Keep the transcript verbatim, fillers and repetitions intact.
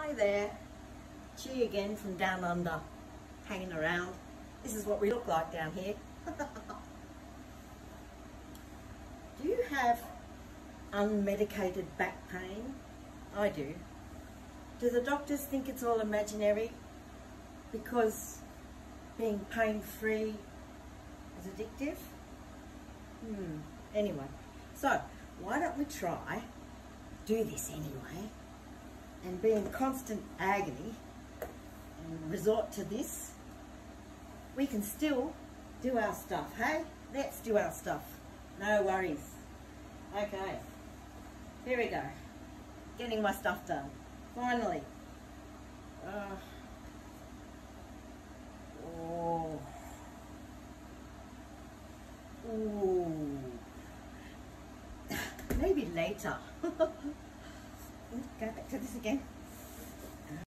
Hi there, Chi again from down under, hanging around. This is what we look like down here. Do you have unmedicated back pain? I do. Do the doctors think it's all imaginary because being pain-free is addictive? Hmm, anyway, so why don't we try, do this anyway, and be in constant agony and resort to this, we can still do our stuff, hey? Let's do our stuff. No worries. Okay, here we go. Getting my stuff done. Finally. Uh, oh. Ooh. Maybe later. Go back to this again.